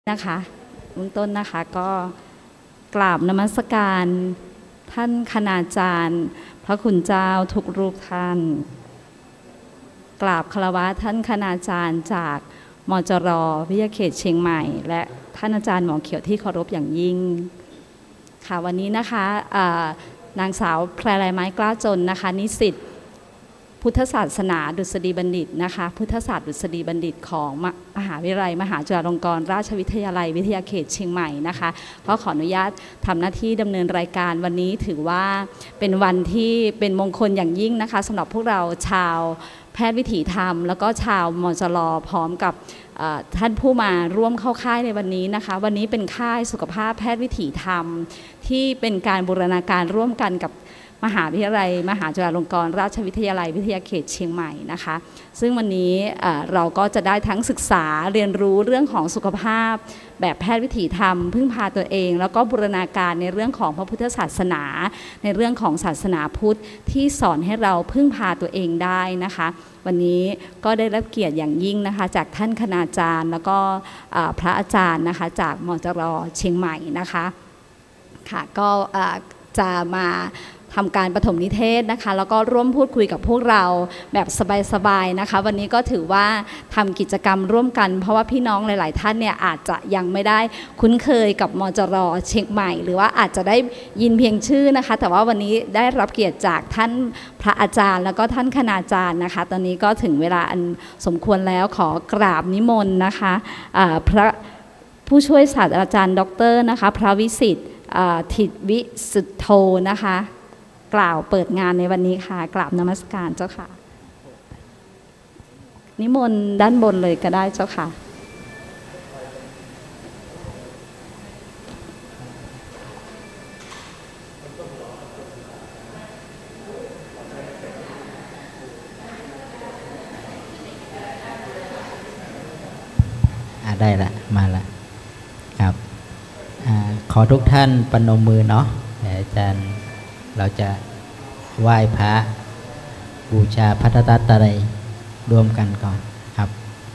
นะคะเบื้องต้นนะคะก็กราบนมัสการท่านคณาจารย์พระคุณเจ้าทุกรูปท่านกราบคารวะท่านคณาจารย์จากมจร.วิทยาเขตเชียงใหม่และท่านอาจารย์หมอเขียวที่เคารพอย่างยิ่งค่ะวันนี้นะคะนางสาวแพรไรไม้กล้าจนนะคะนิสิตพุทธศาสนาดุษฎีบัณฑิตนะคะพุทธศาสตร์ดุษฎีบัณฑิตของมหาวิทยาลัยมหาจุฬาลงกรณราชวิทยาลัยวิทยาเขตเชียงใหม่นะคะก็ขออนุญาตทำหน้าที่ดำเนินรายการวันนี้ถือว่าเป็นวันที่เป็นมงคลอย่างยิ่งนะคะสำหรับพวกเราชาวแพทย์วิถีธรรมแล้วก็ชาวมจร.พร้อมกับท่านผู้มาร่วมเข้าค่ายในวันนี้นะคะวันนี้เป็นค่ายสุขภาพแพทย์วิถีธรรมที่เป็นการบูรณาการร่วมกันกับมหาวิทยาลัยมหาจุฬาลงกรณราชวิทยาลัยวิทยาเขตเชียงใหม่นะคะซึ่งวันนี้เราก็จะได้ทั้งศึกษาเรียนรู้เรื่องของสุขภาพแบบแพทย์วิถีธรรมพึ่งพาตัวเองแล้วก็บูรณาการในเรื่องของพระพุทธศาสนาในเรื่องของศาสนาพุทธที่สอนให้เราพึ่งพาตัวเองได้นะคะวันนี้ก็ได้รับเกียรติอย่างยิ่งนะคะจากท่านคณาจารย์แล้วก็พระอาจารย์นะคะจากมจร.เชียงใหม่นะคะค่ะก็จะมาทำการปฐมนิเทศนะคะแล้วก็ร่วมพูดคุยกับพวกเราแบบสบายๆนะคะวันนี้ก็ถือว่าทำกิจกรรมร่วมกันเพราะว่าพี่น้องหลายๆท่านเนี่ยอาจจะยังไม่ได้คุ้นเคยกับมจร.เชียงใหม่หรือว่าอาจจะได้ยินเพียงชื่อนะคะแต่ว่าวันนี้ได้รับเกียรติจากท่านพระอาจารย์แล้วก็ท่านคณาจารย์นะคะตอนนี้ก็ถึงเวลาอันสมควรแล้วขอกราบนิมนต์นะคะพระผู้ช่วยศาสตราจารย์ดร.นะคะพระวิสิทธิ์ถิตวิสุทโธนะคะกล่าวเปิดงานในวันนี้ค่ะกราบนมัสการเจ้าค่ะนิมนต์ด้านบนเลยก็ได้เจ้าค่ะได้ละมาละครับขอทุกท่านปนมมือเนาะอาจารย์เราจะไหว้พระบูชาพระรัตนตรัยร่วมกันก่อนครับ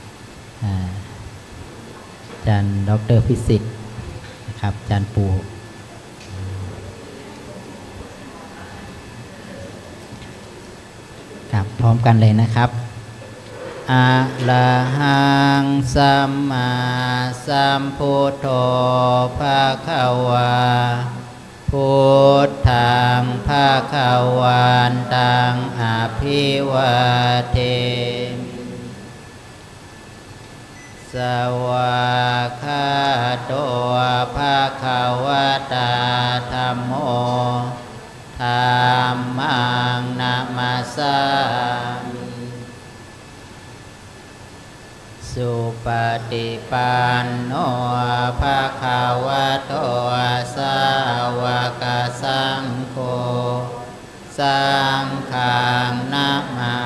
อาจารย์ดร.พิสิทธิ์นะครับอาจารย์ปูครับพร้อมกันเลยนะครับอะระหังสัมมาสัมพุทโธภะคะวาพุทธังภะคะวันตังอภิวาเทมิสวากขาโตภะคะวะตาธัมโมธัมมังนะมัสสามิสุปฏิปันโนภะคะวะโตสาวกสังโฆสังฆังนะมา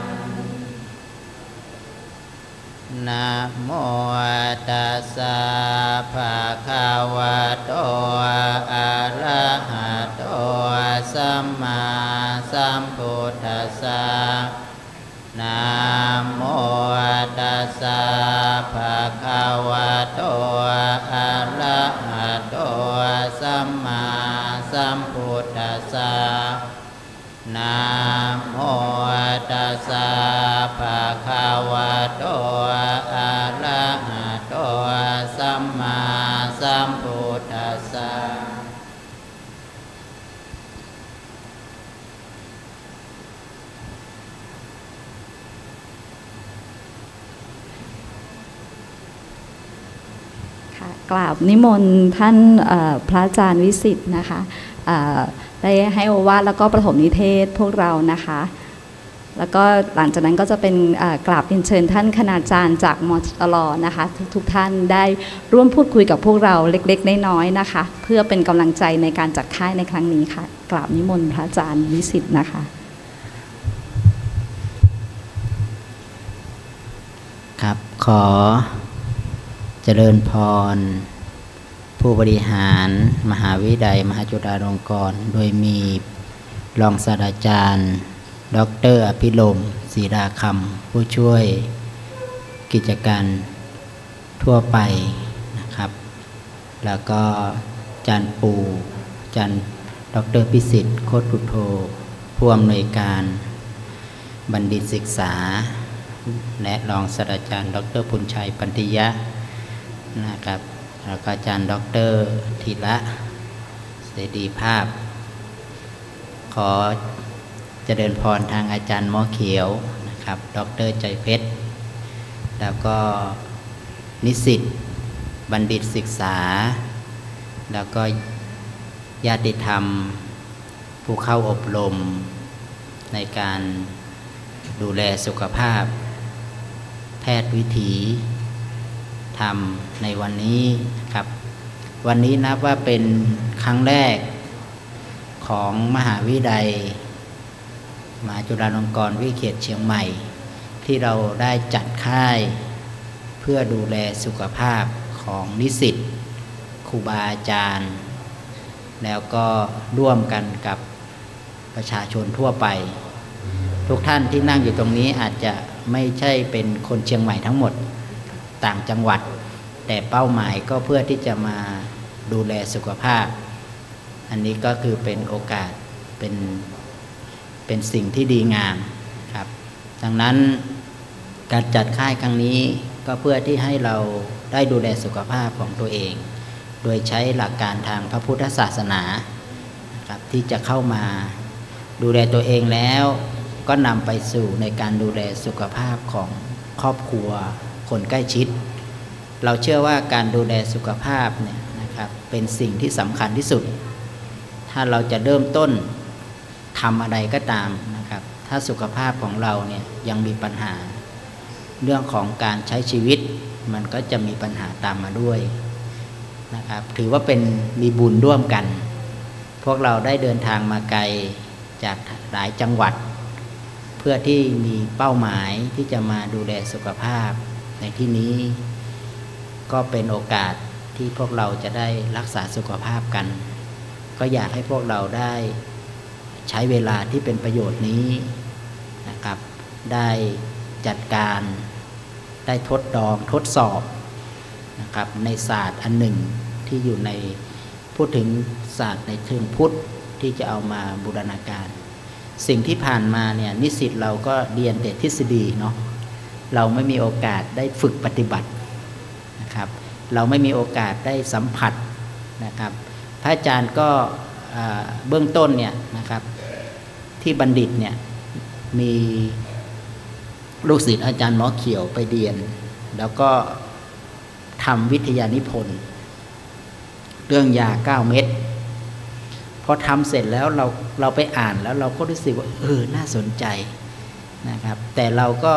นะโมตัสสะภะคะวะโตอะระหะโตสัมมาสัมพุทธัสสะนะโมตัสสะภะคะวะโตอะระหะโตสัมมาสัมพุทธัสสะนะโมตัสสะภะคะวะโตอะระหะโตสัมมาสัมพุทธัสสะกราบนิมนต์ท่านพระอาจารย์วิสิทธิ์นะคะได้ให้โอวาทแล้วก็ประถมนิเทศพวกเรานะคะแล้วก็หลังจากนั้นก็จะเป็นกราบเรียนเชิญท่านคณาจารย์จากมจร.นะคะทุกท่านได้ร่วมพูดคุยกับพวกเราเล็กๆน้อยๆนะคะเพื่อเป็นกำลังใจในการจัดค่ายในครั้งนี้ค่ะกราบนิมนต์พระอาจารย์วิสิทธิ์นะคะครับขอเจริญพรผู้บริหารมหาวิทยาลัยมหาจุฬาลงกรณ์โดยมีรองศาสตราจารย์ดร.อภิรมย์ศรีราคำผู้ช่วยกิจการทั่วไปนะครับแล้วก็อาจารย์ปูอาจารย์ดร.พิสิทธิ์โคตรกุโธผู้อำนวยการบัณฑิตศึกษาและรองศาสตราจารย์ดร.ปุญชัยปันติยะนะครับแล้วก็อาจารย์ดร.ธีระเสรีภาพขอเจริญพรทางอาจารย์หมอเขียวนะครับดร.ใจเพชรแล้วก็นิสิตบัณฑิตศึกษาแล้วก็ญาติธรรมผู้เข้าอบรมในการดูแลสุขภาพแพทย์วิถีธรรมในวันนี้ครับวันนี้นับว่าเป็นครั้งแรกของมหาวิทยาลัยมหาจุฬาลงกรณ์วิทยาเขตเชียงใหม่ที่เราได้จัดค่ายเพื่อดูแลสุขภาพของนิสิตครูบาอาจารย์แล้วก็ร่วมกันกับประชาชนทั่วไปทุกท่านที่นั่งอยู่ตรงนี้อาจจะไม่ใช่เป็นคนเชียงใหม่ทั้งหมดต่างจังหวัดแต่เป้าหมายก็เพื่อที่จะมาดูแลสุขภาพอันนี้ก็คือเป็นโอกาสเป็นสิ่งที่ดีงามครับดังนั้นการจัดค่ายครั้งนี้ก็เพื่อที่ให้เราได้ดูแลสุขภาพของตัวเองโดยใช้หลักการทางพระพุทธศาสนาครับที่จะเข้ามาดูแลตัวเองแล้วก็นำไปสู่ในการดูแลสุขภาพของครอบครัวคนใกล้ชิดเราเชื่อว่าการดูแลสุขภาพเนี่ยนะครับเป็นสิ่งที่สำคัญที่สุดถ้าเราจะเริ่มต้นทำอะไรก็ตามนะครับถ้าสุขภาพของเราเนี่ยยังมีปัญหาเรื่องของการใช้ชีวิตมันก็จะมีปัญหาตามมาด้วยนะครับถือว่าเป็นมีบุญร่วมกันพวกเราได้เดินทางมาไกลจากหลายจังหวัดเพื่อที่มีเป้าหมายที่จะมาดูแลสุขภาพในที่นี้ก็เป็นโอกาสที่พวกเราจะได้รักษาสุขภาพกันก็อยากให้พวกเราได้ใช้เวลาที่เป็นประโยชน์นี้นะครับได้จัดการได้ทดลองทดสอบนะครับในศาสตร์อันหนึ่งที่อยู่ในพูดถึงศาสตร์ในเชิงพุทธที่จะเอามาบูรณาการสิ่งที่ผ่านมาเนี่ยนิสิตเราก็เรียนแต่ทฤษฎีเนาะเราไม่มีโอกาสได้ฝึกปฏิบัตินะครับเราไม่มีโอกาสได้สัมผัสนะครับพระอาจารย์ก็เบื้องต้นเนี่ยนะครับที่บัณฑิตเนี่ยมีลูกศิษย์อาจารย์หมอเขียวไปเรียนแล้วก็ทำวิทยานิพนธ์เรื่องยา9 เม็ดพอทำเสร็จแล้วเราไปอ่านแล้วเราก็รู้สึกว่าน่าสนใจนะครับแต่เราก็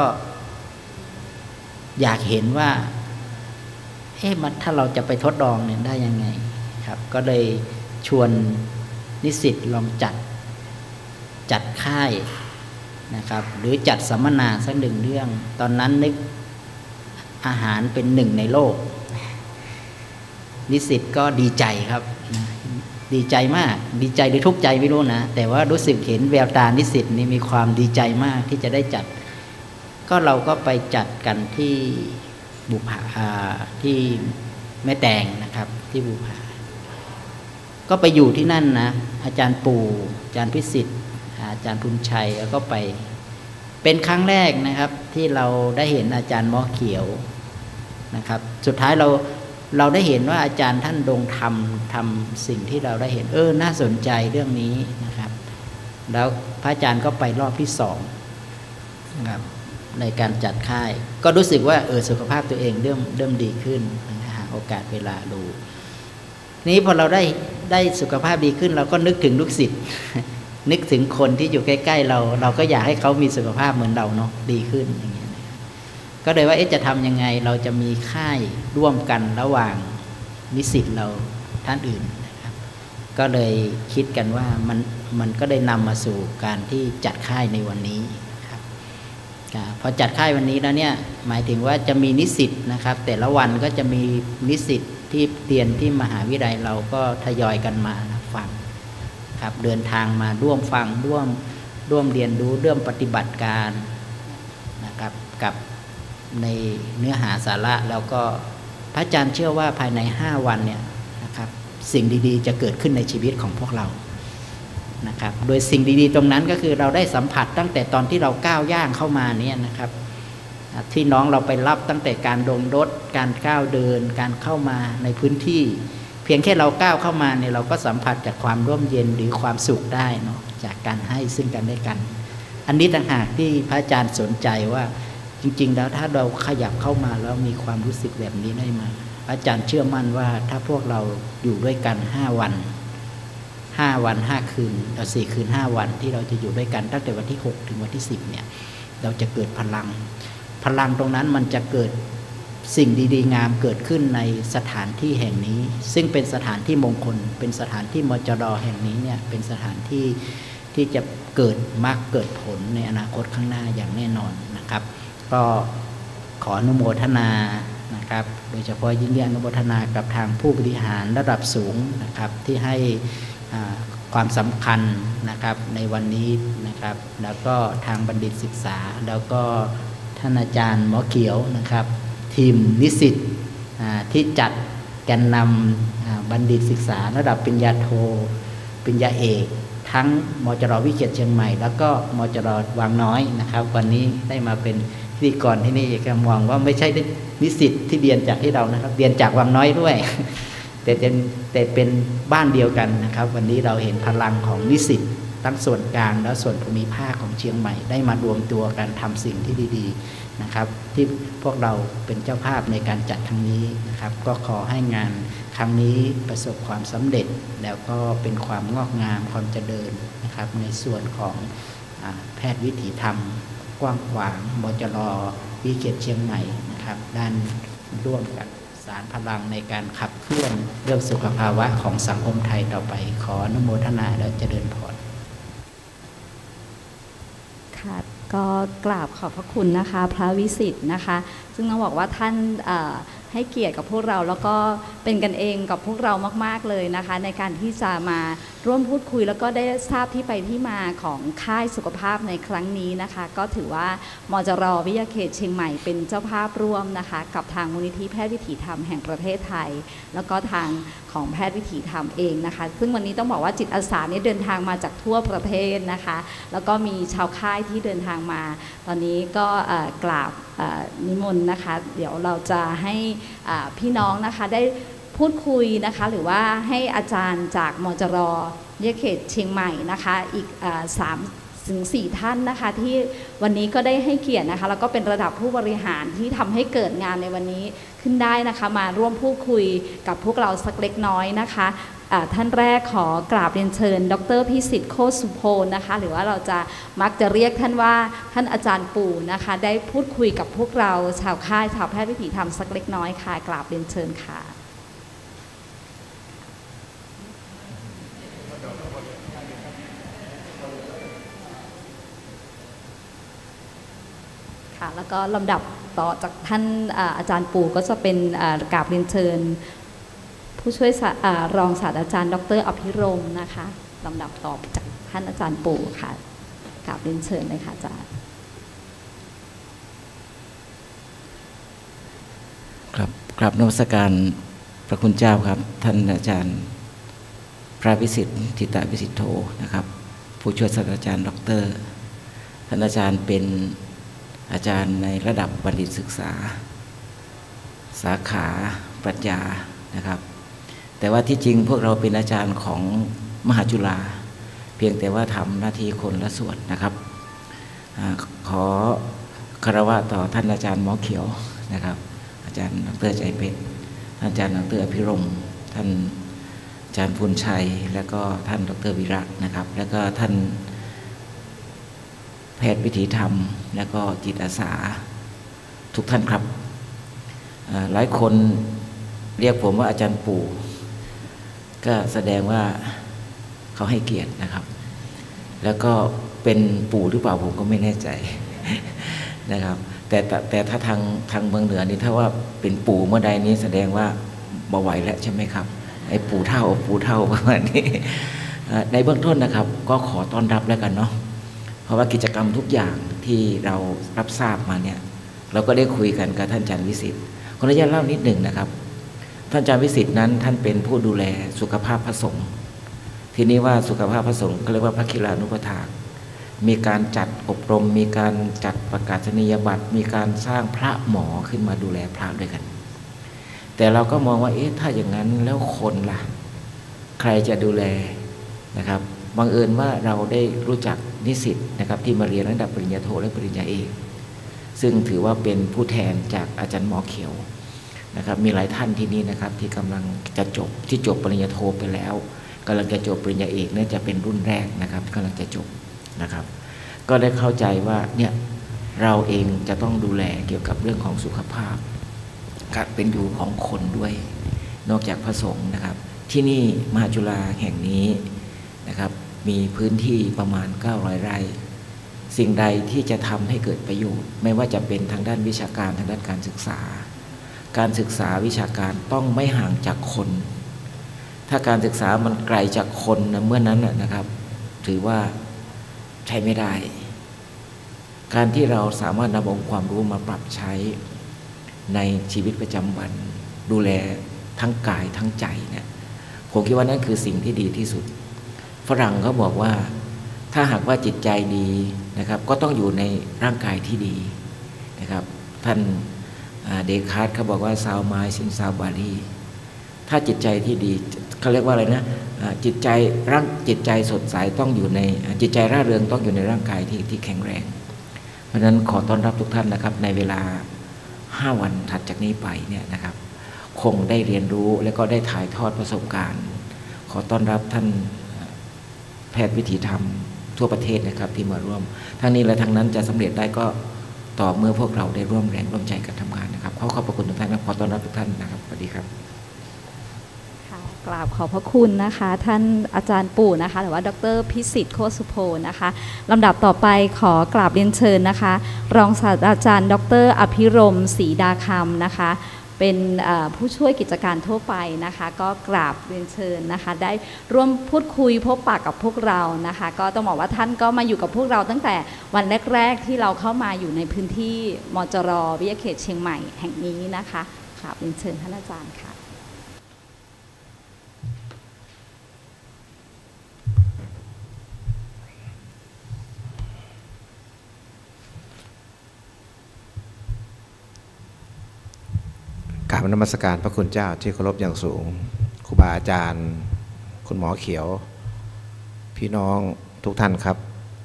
อยากเห็นว่ามันถ้าเราจะไปทดลองเนี่ยได้ยังไงครับก็เลยชวนนิสิตลองจัดค่ายนะครับหรือจัดสัมมนาสัก1 เรื่องตอนนั้นนึกอาหารเป็น1 ในโลกนิสิตก็ดีใจครับดีใจมากดีใจหรือทุกข์ใจไม่รู้นะแต่ว่ารู้สึกเห็นแววตานิสิตนี่มีความดีใจมากที่จะได้จัดก็เราก็ไปจัดกันที่บุพาที่แม่แตงนะครับที่บุพาก็ไปอยู่ที่นั่นนะอาจารย์ปู่อาจารย์พิสิทธิ์อาจารย์พุญชัยแล้วก็ไปเป็นครั้งแรกนะครับที่เราได้เห็นอาจารย์หมอเขียวนะครับสุดท้ายเราได้เห็นว่าอาจารย์ท่านทำสิ่งที่เราได้เห็นน่าสนใจเรื่องนี้นะครับแล้วพระอาจารย์ก็ไปรอบที่2นะครับในการจัดค่ายก็รู้สึกว่าสุขภาพตัวเองเริ่มดีขึ้นหาโอกาสเวลาดูนี้พอเราได้สุขภาพดีขึ้นเราก็นึกถึงลูกศิษย์นึกถึงคนที่อยู่ใกล้ๆเราก็อยากให้เขามีสุขภาพเหมือนเราเนาะดีขึ้นอย่างเงี้ยก็เลยว่าจะทำยังไงเราจะมีค่ายร่วมกันระหว่างนิสิตเราท่านอื่นนะครับก็เลยคิดกันว่ามันก็ได้นำมาสู่การที่จัดค่ายในวันนี้นะครับพอจัดค่ายวันนี้แล้วเนี่ยหมายถึงว่าจะมีนิสิตนะครับแต่ละวันก็จะมีนิสิตที่เรียนที่มหาวิทยาลัยเราก็ทยอยกันมาฟังครับเดินทางมาร่วมฟังร่วมเรียนรู้เรื่องปฏิบัติการนะครับกับในเนื้อหาสาระแล้วก็พระอาจารย์เชื่อว่าภายใน5 วันเนี่ยนะครับสิ่งดีๆจะเกิดขึ้นในชีวิตของพวกเรานะครับโดยสิ่งดีๆตรงนั้นก็คือเราได้สัมผัสตั้งแต่ตอนที่เราก้าวย่างเข้ามาเนี่ยนะครับที่น้องเราไปรับตั้งแต่การลงรถการก้าวเดินการเข้ามาในพื้นที่เพียงแค่เราก้าวเข้ามาเนี่ยเราก็สัมผัสจากความร่มเย็นหรือความสุขได้เนาะจากการให้ซึ่งกันและกันอันนี้ต่างหากที่พระอาจารย์สนใจว่าจริงๆแล้วถ้าเราขยับเข้ามาแล้วมีความรู้สึกแบบนี้ได้มาอาจารย์เชื่อมั่นว่าถ้าพวกเราอยู่ด้วยกัน5 วัน5 คืน4 คืน 5 วันที่เราจะอยู่ด้วยกันตั้งแต่วันที่6ถึงวันที่10เนี่ยเราจะเกิดพลังตรงนั้นมันจะเกิดสิ่งดีๆงามเกิดขึ้นในสถานที่แห่งนี้ซึ่งเป็นสถานที่มงคลเป็นสถานที่มจร.แห่งนี้เนี่ยเป็นสถานที่ที่จะเกิดมรรคเกิดผลในอนาคตข้างหน้าอย่างแน่นอนนะครับก็ขออนุโมทนานะครับโดยเฉพาะยิ่งอนุโมทนากับทางผู้บริหารระดับสูงนะครับที่ให้ความสำคัญนะครับในวันนี้นะครับแล้วก็ทางบัณฑิตศึกษาแล้วก็ท่านอาจารย์หมอเขียวนะครับทีมนิสิตที่จัดแกนนำบัณฑิตศึกษาระดับปริญญาโทปริญญาเอกทั้งมจร.วิเชียรเชียงใหม่แล้วก็มจร.วังน้อยนะครับวันนี้ได้มาเป็นพิธีกรที่นี่ก็มองว่าไม่ใช่นิสิตที่เรียนจากที่เรานะครับเรียนจากวังน้อยด้วย แต่เป็นบ้านเดียวกันนะครับวันนี้เราเห็นพลังของนิสิตทั้งส่วนกลางและส่วนภูมิภาคของเชียงใหม่ได้มารวมตัวกันทำสิ่งที่ดีๆนะครับที่พวกเราเป็นเจ้าภาพในการจัดครั้งนี้นะครับก็ขอให้งานครั้งนี้ประสบความสำเร็จแล้วก็เป็นความงอกงามความเจริญนะครับในส่วนของแพทย์วิถีธรรมกว้างขวางมจร.วิเชียรเชียงใหม่นะครับด้านร่วมกันสารพลังในการขับเคลื่อนเรื่องสุขภาวะของสังคมไทยต่อไปขออนุโมทนาและเจริญพรค่ะก็กราบขอบพระคุณนะคะพระวิสิทธิ์นะคะซึ่งต้องบอกว่าท่านให้เกียรติกับพวกเราแล้วก็เป็นกันเองกับพวกเรามากๆเลยนะคะในการที่จะมาร่วมพูดคุยแล้วก็ได้ทราบที่ไปที่มาของค่ายสุขภาพในครั้งนี้นะคะก็ถือว่ามจร.วิทยาเขตเชียงใหม่เป็นเจ้าภาพร่วมนะคะกับทางมูลนิธิแพทย์วิถีธรรมแห่งประเทศไทยแล้วก็ทางของแพทย์วิถีธรรมเองนะคะซึ่งวันนี้ต้องบอกว่าจิตอาสาเนี่ยเดินทางมาจากทั่วประเทศนะคะแล้วก็มีชาวค่ายที่เดินทางมาตอนนี้ก็กราบนิมนต์นะคะเดี๋ยวเราจะให้พี่น้องนะคะได้พูดคุยนะคะหรือว่าให้อาจารย์จากมจร.วิทยาเขตเชียงใหม่นะคะอีก3 ถึง 4 ท่านนะคะที่วันนี้ก็ได้ให้เกียรตินะคะแล้วก็เป็นระดับผู้บริหารที่ทำให้เกิดงานในวันนี้ขึ้นได้นะคะมาร่วมพูดคุยกับพวกเราสักเล็กน้อยนะคะท่านแรกขอกราบเรียนเชิญดร.พิสิทธิ์โคตรสุโพนะคะหรือว่าเราจะมักจะเรียกท่านว่าท่านอาจารย์ปู่นะคะได้พูดคุยกับพวกเราชาวค่ายชาวแพทย์วิถีธรรมสักเล็กน้อยค่ะกราบเรียนเชิญค่ะแล้วก็ลำดับต่อจากท่านอาจารย์ปู่ก็จะเป็นกราบเรียนเชิญผู้ช่วยรองศาสตราจารย์ดร.อภิรมย์นะคะลำดับต่อจากท่านอาจารย์ปู่ค่ะกราบเรียนเชิญเลยค่ะอาจารย์ครับกราบนมัสการพระคุณเจ้าครับท่านอาจารย์พระวิสิทธิ์ทิตวิสิทธิโธนะครับผู้ช่วยศาสตราจารย์ดร.ท่านอาจารย์เป็นอาจารย์ในระดับบัณฑิตศึกษาสาขาปรัชญานะครับแต่ว่าที่จริงพวกเราเป็นอาจารย์ของมหาจุฬาเพียงแต่ว่าทำหน้าที่คนละส่วนนะครับขอคารวะต่อท่านอาจารย์หมอเขียวนะครับอาจารย์ดร.ใจเพชรท่านอาจารย์ดร.อภิรมย์ท่านอาจารย์พูนชัยแล้วก็ท่านดร.วิระนะครับแล้วก็ท่านแพทย์วิถีธรรมและก็จิตอาสาทุกท่านครับหลายคนเรียกผมว่าอาจารย์ปู่ก็แสดงว่าเขาให้เกียรตินะครับแล้วก็เป็นปู่หรือเปล่าผมก็ไม่แน่ใจนะครับแต่ถ้าทางเมืองเหนือนี่ถ้าว่าเป็นปู่เมื่อใดนี้แสดงว่าบ่ไหวแล้วใช่ไหมครับไอ้ปู่เท่าประมาณนี้ในเบื้องต้นนะครับก็ขอต้อนรับแล้วกันเนาะเพราะว่ากิจกรรมทุกอย่างที่เรารับทราบมาเนี่ยเราก็ได้คุยกันกับท่านอาจารย์วิสิทธิ์ขออนุญาตเล่านิดหนึ่งนะครับท่านอาจารย์วิสิทธิ์นั้นท่านเป็นผู้ดูแลสุขภาพพระสงฆ์ทีนี้ว่าสุขภาพพระสงฆ์ก็เรียกว่าพระคิลานุปถากมีการจัดอบรมมีการจัดประกาศนียบัตรมีการสร้างพระหมอขึ้นมาดูแลพระด้วยกันแต่เราก็มองว่าถ้าอย่างนั้นแล้วคนล่ะใครจะดูแลนะครับบังเอิญว่าเราได้รู้จักนิสิตนะครับที่มาเรียนระดับปริญญาโทและปริญญาเอกซึ่งถือว่าเป็นผู้แทนจากอาจารย์หมอเขียวนะครับมีหลายท่านที่นี่นะครับที่กำลังจะจบปริญญาโทไปแล้วกำลังจะจบปริญญาเอกเนี่ยจะเป็นรุ่นแรกนะครับกำลังจะจบนะครับก็ได้เข้าใจว่าเนี่ยเราเองจะต้องดูแลเกี่ยวกับเรื่องของสุขภาพการเป็นอยู่ของคนด้วยนอกจากพระสงฆ์นะครับที่นี่มหาจุฬาแห่งนี้นะครับมีพื้นที่ประมาณ900 ไร่สิ่งใดที่จะทำให้เกิดประโยชน์ไม่ว่าจะเป็นทางด้านวิชาการทางด้านการศึกษาวิชาการต้องไม่ห่างจากคนถ้าการศึกษามันไกลจากคนนะเมื่อนั้นนะครับถือว่าใช้ไม่ได้การที่เราสามารถนำองค์ความรู้มาปรับใช้ในชีวิตประจำวันดูแลทั้งกายทั้งใจเนี่ยผมคิดว่านั่นคือสิ่งที่ดีที่สุดฝรั่งเขาบอกว่าถ้าหากว่าจิตใจดีนะครับก็ต้องอยู่ในร่างกายที่ดีนะครับท่านเดคาร์ตเขาบอกว่าซาวมายซินซาวบารีถ้าจิตใจที่ดีเขาเรียกว่าอะไรนะจิตใจสดใสต้องอยู่ในจิตใจร่าเริงต้องอยู่ในร่างกายที่แข็งแรงเพราะฉะนั้นขอต้อนรับทุกท่านนะครับในเวลา5 วันถัดจากนี้ไปเนี่ยนะครับคงได้เรียนรู้และก็ได้ถ่ายทอดประสบการณ์ขอต้อนรับท่านแพทย์วิถีธรรมทั่วประเทศนะครับที่มาร่วมทั้งนี้และทั้งนั้นจะสำเร็จได้ก็ต่อเมื่อพวกเราได้ร่วมแรงร่วมใจกันทำงานนะครับขอขอบพระคุณทุกท่านขอต้อนรับทุกท่านนะครับสวัสดีครับกราบขอบพระคุณนะคะท่านอาจารย์ปู่นะคะหรือว่าดร.พิสิทธิ์โคตรสุโภนะคะลำดับต่อไปขอกราบเรียนเชิญนะคะรองศาสตราจารย์ดร.อภิรมย์ศรีดาคำนะคะเป็นผู้ช่วยกิจการทั่วไปนะคะก็กราบเรียนเชิญนะคะได้ร่วมพูดคุยพบปะกับพวกเรานะคะก็ต้องบอกว่าท่านก็มาอยู่กับพวกเราตั้งแต่วันแรกๆที่เราเข้ามาอยู่ในพื้นที่มจร.วิทยาเขตเชียงใหม่แห่งนี้นะคะกราบเรียนเชิญท่านอาจารย์ค่ะกราบนมัสการพระคุณเจ้าที่เคารพอย่างสูงครูบาอาจารย์คุณหมอเขียวพี่น้องทุกท่านครับ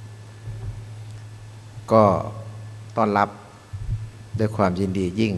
ก็ต้อนรับด้วยความยินดียิ่ง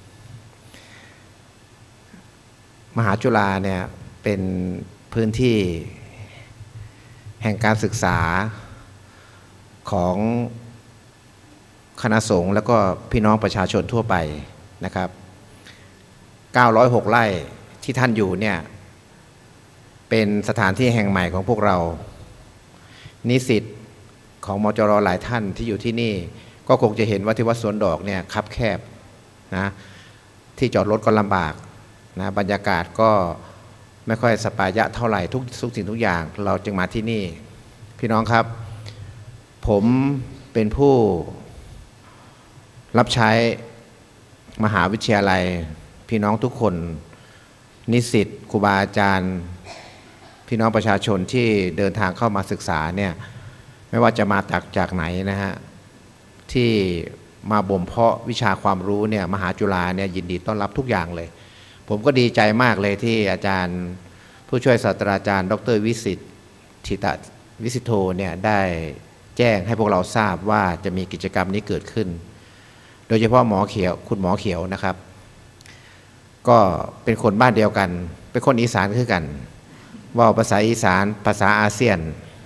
มหาจุฬาเนี่ยเป็นพื้นที่แห่งการศึกษาของคณะสงฆ์แล้วก็พี่น้องประชาชนทั่วไปนะครับ906 ไร่ที่ท่านอยู่เนี่ยเป็นสถานที่แห่งใหม่ของพวกเรานิสิตของมจร.หลายท่านที่อยู่ที่นี่ก็คงจะเห็นว่าที่วัดสวนดอกเนี่ยคับแคบนะที่จอดรถก็ลำบากนะบรรยากาศก็ไม่ค่อยสปายะเท่าไหร่ทุกสิ่งทุกอย่างเราจึงมาที่นี่พี่น้องครับผมเป็นผู้รับใช้มหาวิทยาลัยพี่น้องทุกคนนิสิตครูบาอาจารย์พี่น้องประชาชนที่เดินทางเข้ามาศึกษาเนี่ยไม่ว่าจะมาจากไหนนะฮะที่มาบ่มเพาะวิชาความรู้เนี่ยมหาจุฬาเนี่ยยินดีต้อนรับทุกอย่างเลยผมก็ดีใจมากเลยที่อาจารย์ผู้ช่วยศาสตราจารย์ดร.วิสิทธิ์ธิตวิสิทโธเนี่ยได้แจ้งให้พวกเราทราบว่าจะมีกิจกรรมนี้เกิดขึ้นโดยเฉพาะคุณหมอเขียวนะครับก็เป็นคนบ้านเดียวกันเป็นคนอีสานคือกันว่าภาษาอีสานภาษาอาเซียน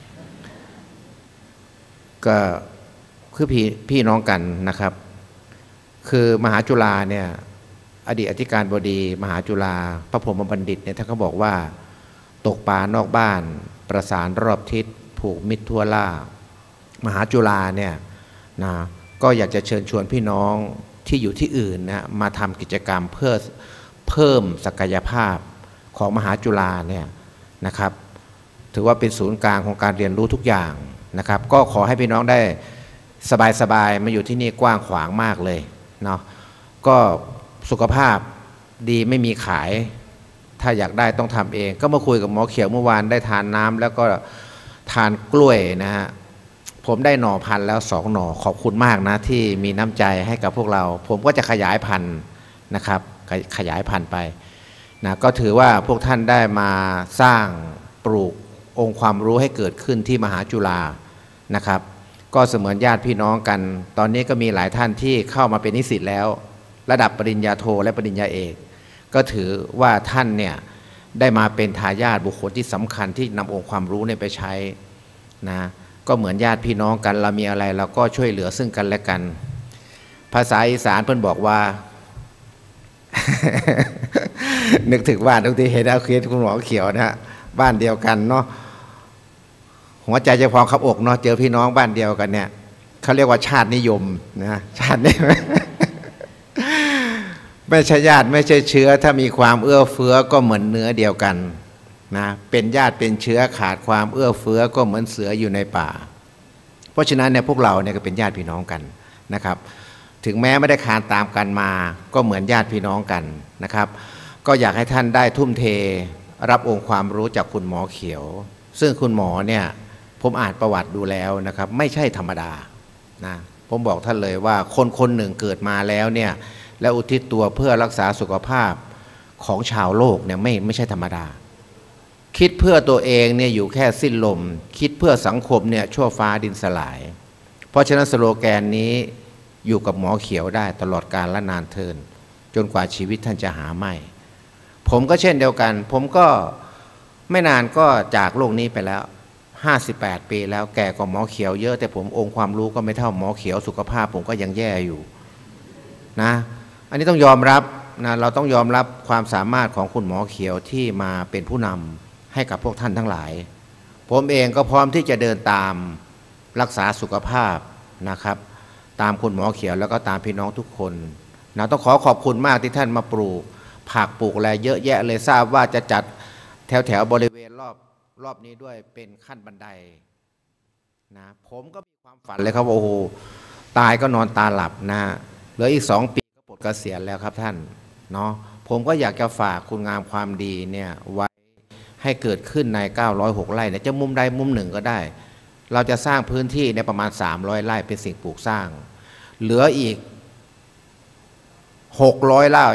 ก็คือพี่น้องกันนะครับคือมหาจุฬาเนี่ยอดีตอธิการบดีมหาจุฬาพระพรหมบัณฑิตเนี่ยท่านก็บอกว่าตกปลานอกบ้านประสานรอบทิศผูกมิตรทั่วล่ามหาจุฬาเนี่ยนะก็อยากจะเชิญชวนพี่น้องที่อยู่ที่อื่นนะมาทำกิจกรรมเพื่อเพิ่มศักยภาพของมหาจุฬาเนี่ยนะครับถือว่าเป็นศูนย์กลางของการเรียนรู้ทุกอย่างนะครับก็ขอให้พี่น้องได้สบายๆมาอยู่ที่นี่กว้างขวางมากเลยเนาะก็สุขภาพดีไม่มีขายถ้าอยากได้ต้องทำเองก็มาคุยกับหมอเขียวเมื่อวานได้ทานน้ำแล้วก็ทานกล้วยนะฮะผมได้หน่อพันธุ์แล้ว2 หน่อขอบคุณมากนะที่มีน้ำใจให้กับพวกเราผมก็จะขยายพันธุ์นะครับขยายพันธุ์ไปนะก็ถือว่าพวกท่านได้มาสร้างปลูกองค์ความรู้ให้เกิดขึ้นที่มหาจุฬานะครับก็เสมือนญาติพี่น้องกันตอนนี้ก็มีหลายท่านที่เข้ามาเป็นนิสิตแล้วระดับปริญญาโทและปริญญาเอกก็ถือว่าท่านเนี่ยได้มาเป็นทายาทบุคคลที่สำคัญที่นำองค์ความรู้เนี่ยไปใช้นะก็เหมือนญาติพี่น้องกันเรามีอะไรเราก็ช่วยเหลือซึ่งกันและกันภาษาอีสานเพิ่นบอกว่า นึกถึงบ้านทุกทีเห็นเอาเคสคุณหมอเขียวนะฮะบ้านเดียวกันเนาะหัวใจจะพองขับอกเนาะเจอพี่น้องบ้านเดียวกันเนี่ยเขาเรียกว่าชาตินิยมนะชาตินี้ ไม่ใช่ญาติไม่ใช่เชื้อถ้ามีความเอื้อเฟื้อก็เหมือนเนื้อเดียวกันนะเป็นญาติเป็นเชื้อขาดความเอื้อเฟื้อก็เหมือนเสืออยู่ในป่าเพราะฉะนั้นเนี่ยพวกเราเนี่ยก็เป็นญาติพี่น้องกันนะครับถึงแม้ไม่ได้คานตามกันมาก็เหมือนญาติพี่น้องกันนะครับก็อยากให้ท่านได้ทุ่มเทรับองค์ความรู้จากคุณหมอเขียวซึ่งคุณหมอเนี่ยผมอ่านประวัติดูแล้วนะครับไม่ใช่ธรรมดานะผมบอกท่านเลยว่าคนคนหนึ่งเกิดมาแล้วเนี่ยและอุทิศตัวเพื่อรักษาสุขภาพของชาวโลกเนี่ยไม่ใช่ธรรมดาคิดเพื่อตัวเองเนี่ยอยู่แค่สิ้นลมคิดเพื่อสังคมเนี่ยชั่วฟ้าดินสลายเพราะฉะนั้นสโลแกนนี้อยู่กับหมอเขียวได้ตลอดกาลและนานเทินจนกว่าชีวิตท่านจะหาไม่ผมก็เช่นเดียวกันผมก็ไม่นานก็จากโลกนี้ไปแล้ว58 ปีแล้วแก่กว่าหมอเขียวเยอะแต่ผมองค์ความรู้ก็ไม่เท่าหมอเขียวสุขภาพผมก็ยังแย่อยู่นะอันนี้ต้องยอมรับนะเราต้องยอมรับความสามารถของคุณหมอเขียวที่มาเป็นผู้นำให้กับพวกท่านทั้งหลายผมเองก็พร้อมที่จะเดินตามรักษาสุขภาพนะครับตามคุณหมอเขียวแล้วก็ตามพี่น้องทุกคนนะต้องขอบคุณมากที่ท่านมาปลูกผักปลูกอะไรเยอะแยะเลยทราบว่าจะจัดแถวบริเวณรอบนี้ด้วยเป็นขั้นบันไดนะผมก็มีความฝันเลยครับโอ้โหตายก็นอนตาหลับนะเหลืออีก2 ปีก็ปลดเกษียณแล้วครับท่านเนาะผมก็อยากจะฝากคุณงามความดีเนี่ยไว้ให้เกิดขึ้นใน906 ไร่เนี่ยจะมุมใดมุมหนึ่งก็ได้เราจะสร้างพื้นที่ในประมาณ300 ไร่เป็นสิ่งปลูกสร้างเหลืออีก600 ไร่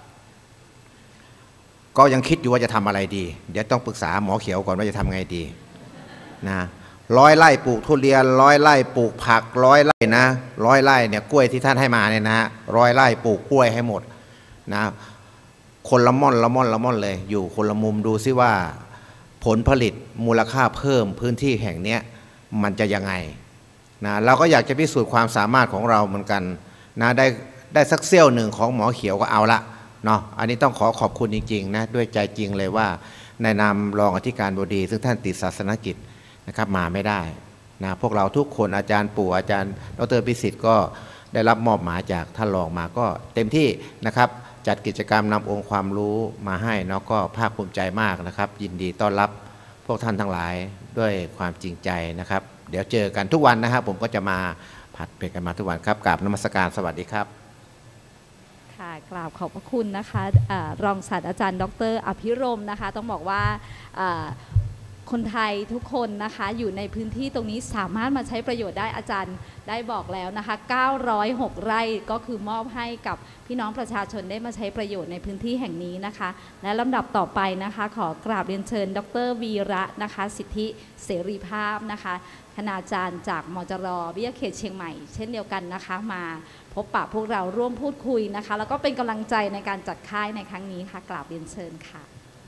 ก็ยังคิดอยู่ว่าจะทำอะไรดีเดี๋ยวต้องปรึกษาหมอเขียวก่อนว่าจะทำไงดีนะ100 ไร่ปลูกทุเรียน100 ไร่ปลูกผัก100 ไร่นะ100 ไร่เนี่ยกล้วยที่ท่านให้มาเนี่ยนะ100 ไร่ปลูกกล้วยให้หมดนะคนละม่อนเลยอยู่คนละมุมดูซิว่าผลผลิตมูลค่าเพิ่มพื้นที่แห่งนี้มันจะยังไงนะเราก็อยากจะพิสูจน์ความสามารถของเราเหมือนกันนะได้สักเสี้ยวหนึ่งของหมอเขียวก็เอาละเนาะอันนี้ต้องขอบคุณจริงๆนะด้วยใจจริงเลยว่าในนามรองอธิการบดีซึ่งท่านติดศาสนกิจนะครับมาไม่ได้นะพวกเราทุกคนอาจารย์ปู่อาจารย์ดร.พิสิทธิ์ก็ได้รับมอบหมายจากท่านรองมาก็เต็มที่นะครับจัดกิจกรรมนำองค์ความรู้มาให้เนาะก็ภาคภูมิใจมากนะครับยินดีต้อนรับพวกท่านทั้งหลายด้วยความจริงใจนะครับเดี๋ยวเจอกันทุกวันนะครับผมก็จะมาผัดเปลี่ยนกันมาทุกวันครับกราบนมัสการสวัสดีครับค่ะกราบขอบพระคุณนะคะรองศาสตราจารย์ดร.อภิรมย์นะคะต้องบอกว่าคนไทยทุกคนนะคะอยู่ในพื้นที่ตรงนี้สามารถมาใช้ประโยชน์ได้อาจารย์ได้บอกแล้วนะคะ906 ไร่ก็คือมอบให้กับพี่น้องประชาชนได้มาใช้ประโยชน์ในพื้นที่แห่งนี้นะคะและลำดับต่อไปนะคะขอกราบเรียนเชิญดร.วีระนะคะสิทธิเสรีภาพนะคะคณาจารย์จากมจร.วิทยาเขตเชียงใหม่เช่นเดียวกันนะคะมาพบปะพวกเราร่วมพูดคุยนะคะแล้วก็เป็นกำลังใจในการจัดค่ายในครั้งนี้ค่ะกราบเรียนเชิญค่ะ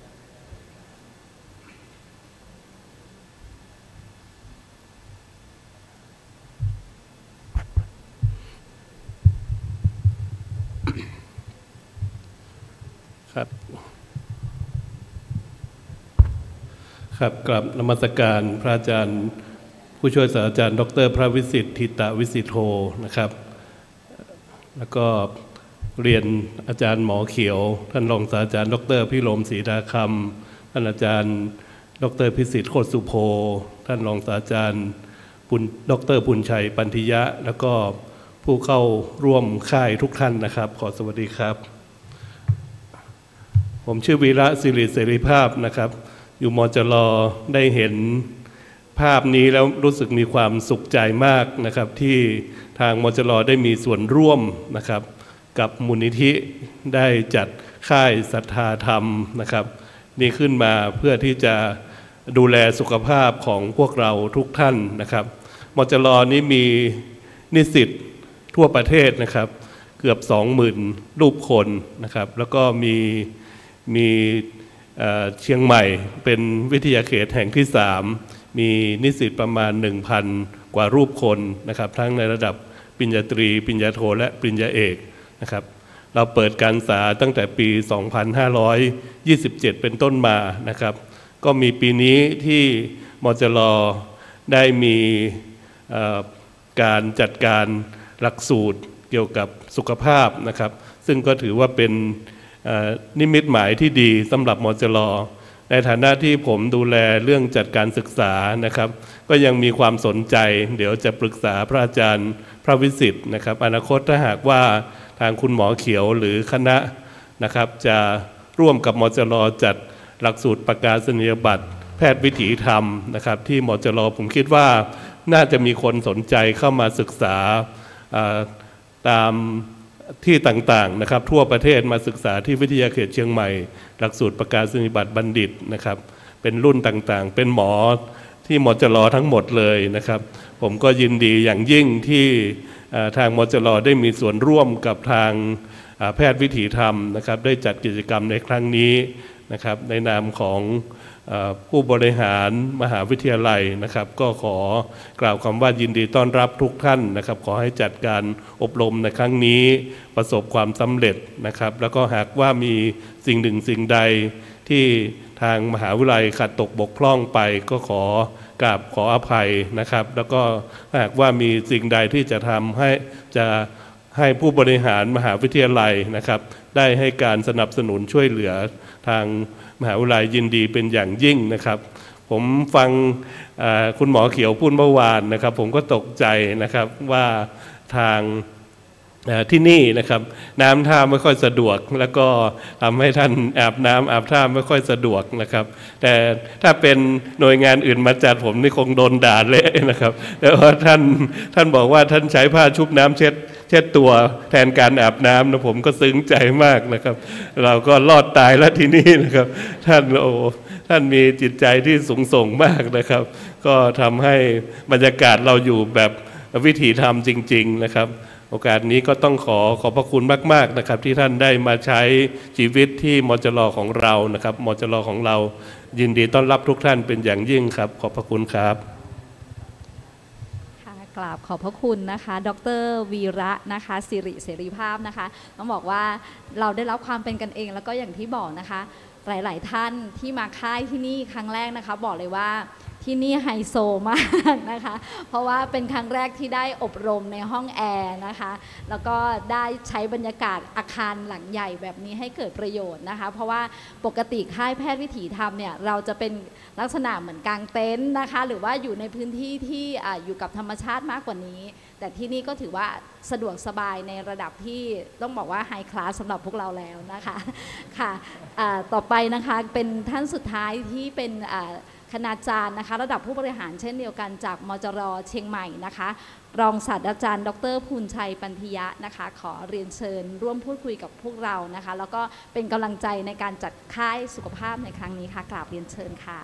ครับกราบนมัสการพระอาจารย์ผู้ช่วยศาสตราจารย์ดร.พระวิสิทธิ์ทิตวิสิทโธนะครับแล้วก็เรียนอาจารย์หมอเขียวท่านรองศาสตราจารย์ดร.พิรมศรีดาคำท่านอาจารย์ดร.พิสิทธิ์โคตรสุโภท่านรองศาสตราจารย์ดร.ปุณชัยปันธิยะแล้วก็ผู้เข้าร่วมค่ายทุกท่านนะครับขอสวัสดีครับผมชื่อวีระสิริเสรีภาพนะครับอยู่มจร.ได้เห็นภาพนี้แล้วรู้สึกมีความสุขใจมากนะครับที่ทางมจร.ได้มีส่วนร่วมนะครับกับมูลนิธิได้จัดค่ายศรัทธาธรรมนะครับนี่ขึ้นมาเพื่อที่จะดูแลสุขภาพของพวกเราทุกท่านนะครับมจร.นี้มีนิสิตทั่วประเทศนะครับเกือบ 20,000 รูปคนนะครับแล้วก็มีเชียงใหม่เป็นวิทยาเขตแห่งที่ 3มีนิสิตประมาณ 1,000 กว่ารูปคนนะครับทั้งในระดับปริญญาตรีปริญญาโทและปริญญาเอกนะครับเราเปิดการศึกษาตั้งแต่ปี 2527 เป็นต้นมานะครับก็มีปีนี้ที่มจร.ได้มีการจัดการหลักสูตรเกี่ยวกับสุขภาพนะครับซึ่งก็ถือว่าเป็นนิมิตหมายที่ดีสำหรับมจร.ในฐานะที่ผมดูแลเรื่องจัดการศึกษานะครับก็ยังมีความสนใจเดี๋ยวจะปรึกษาพระอาจารย์พระวิสิทธิ์นะครับอนาคตถ้าหากว่าทางคุณหมอเขียวหรือคณะนะครับจะร่วมกับมจร.จัดหลักสูตรประกาศนียบัตรแพทย์วิถีธรรมนะครับที่มจร.ผมคิดว่าน่าจะมีคนสนใจเข้ามาศึกษาตามที่ต่างๆนะครับทั่วประเทศมาศึกษาที่วิทยาเขตเชียงใหม่หลักสูตรประกาศนียบัตรบัณฑิตนะครับเป็นรุ่นต่างๆเป็นหมอที่มจร.ทั้งหมดเลยนะครับผมก็ยินดีอย่างยิ่งที่ทางมจร.ได้มีส่วนร่วมกับทางแพทย์วิถีธรรมนะครับได้จัดกิจกรรมในครั้งนี้นะครับในนามของผู้บริหารมหาวิทยาลัยนะครับก็ขอกล่าวคำว่ายินดีต้อนรับทุกท่านนะครับขอให้จัดการอบรมในครั้งนี้ประสบความสำเร็จนะครับแล้วก็หากว่ามีสิ่งหนึ่งสิ่งใดที่ทางมหาวิทยาลัยขัดตกบกพร่องไปก็ขออภัยนะครับแล้วก็หากว่ามีสิ่งใดที่จะทำให้ผู้บริหารมหาวิทยาลัยนะครับได้ให้การสนับสนุนช่วยเหลือทางมหาวิทยาลัยยินดีเป็นอย่างยิ่งนะครับผมฟังคุณหมอเขียวพูดเมื่อวานนะครับผมก็ตกใจนะครับว่าทางที่นี่นะครับน้ำท่าไม่ค่อยสะดวกแล้วก็ทำให้ท่านอาบน้ำอาบท่าไม่ค่อยสะดวกนะครับแต่ถ้าเป็นหน่วยงานอื่นมาจัดผมนี่คงโดนด่าเละนะครับแต่ว่าท่านบอกว่าท่านใช้ผ้าชุบน้ำเช็ดตัวแทนการอาบน้ำนะผมก็ซึ้งใจมากนะครับเราก็รอดตายแล้วที่นี่นะครับท่านมีจิตใจที่สูงส่งมากนะครับก็ทำให้บรรยากาศเราอยู่แบบวิถีธรรมจริงๆนะครับโอกาสนี้ก็ต้องขอบพระคุณมากๆนะครับที่ท่านได้มาใช้ชีวิตที่มจร.ของเรานะครับมจร.ของเรายินดีต้อนรับทุกท่านเป็นอย่างยิ่งครับขอบพระคุณครับกราบขอบพระคุณนะคะดร.วีระนะคะสิริเสรีภาพนะคะต้องบอกว่าเราได้รับความเป็นกันเองแล้วก็อย่างที่บอกนะคะหลายๆท่านที่มาค่ายที่นี่ครั้งแรกนะคะบอกเลยว่าที่นี่ไฮโซมากนะคะเพราะว่าเป็นครั้งแรกที่ได้อบรมในห้องแอร์นะคะแล้วก็ได้ใช้บรรยากาศอาคารหลังใหญ่แบบนี้ให้เกิดประโยชน์นะคะเพราะว่าปกติค่ายแพทย์วิถีธรรมเนี่ยเราจะเป็นลักษณะเหมือนกางเต็นท์นะคะหรือว่าอยู่ในพื้นที่ที่อยู่กับธรรมชาติมากกว่านี้แต่ที่นี่ก็ถือว่าสะดวกสบายในระดับที่ต้องบอกว่าไฮคลาสสำหรับพวกเราแล้วนะคะค่ะต่อไปนะคะเป็นท่านสุดท้ายที่เป็นคณาจารย์นะคะระดับผู้บริหารเช่นเดียวกันจากมจร.เชียงใหม่นะคะรองศาสตราจารย์ดร.ภูลชัยปันธิยะนะคะขอเรียนเชิญร่วมพูดคุยกับพวกเรานะคะแล้วก็เป็นกำลังใจในการจัดค่ายสุขภาพในครั้งนี้ค่ะกราบเรียนเชิญค่ะ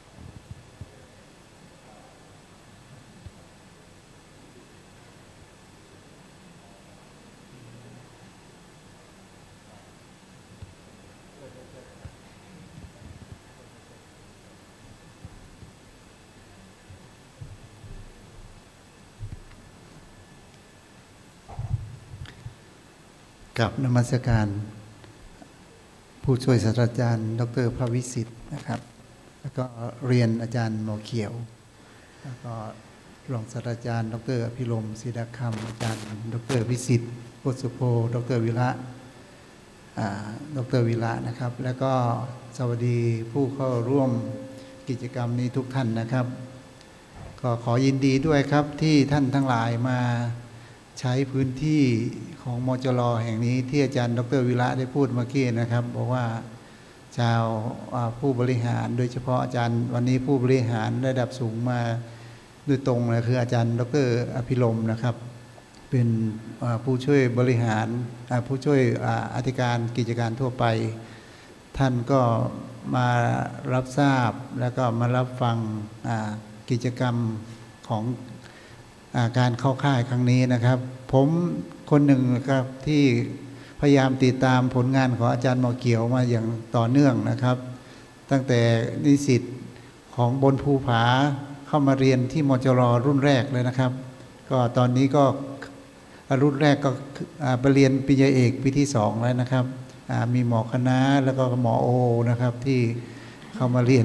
กับนมัสการผู้ช่วยศาสตราจารย์ดร.พระวิสิทธิ์นะครับแล้วก็เรียนอาจารย์หมอเขียวแล้วก็รองศาสตราจารย์ดร.อภิรมย์ศรีดาคำอาจารย์ดร.วิสิทธิ์โพธิ์สุโภดร.วิระดร.วิระนะครับแล้วก็สวัสดีผู้เข้าร่วมกิจกรรมนี้ทุกท่านนะครับก็ขอยินดีด้วยครับที่ท่านทั้งหลายมาใช้พื้นที่ของมจร.แห่งนี้ที่อาจารย์ดร.วิระได้พูดเมื่อกี้นะครับบอกว่าชาวผู้บริหารโดยเฉพาะอาจารย์วันนี้ผู้บริหารระดับสูงมาโดยตรงเลยคืออาจารย์ดร.อภิรมย์นะครับเป็นผู้ช่วยบริหารผู้ช่วยอธิการกิจการทั่วไปท่านก็มารับทราบแล้วก็มารับฟังกิจกรรมของการเข้าค่ายครั้งนี้นะครับผมคนหนึ่งนะครับที่พยายามติดตามผลงานของอาจารย์หมอเขียวมาอย่างต่อเนื่องนะครับตั้งแต่นิสิตของบนภูผาเข้ามาเรียนที่มจร.รุ่นแรกเลยนะครับก็ตอนนี้ก็รุ่นแรกก็ไปเรียนปริญญาเอกปีที่2แล้วนะครับมีหมอคณะแล้วก็หมอโอนะครับที่เข้ามาเรียน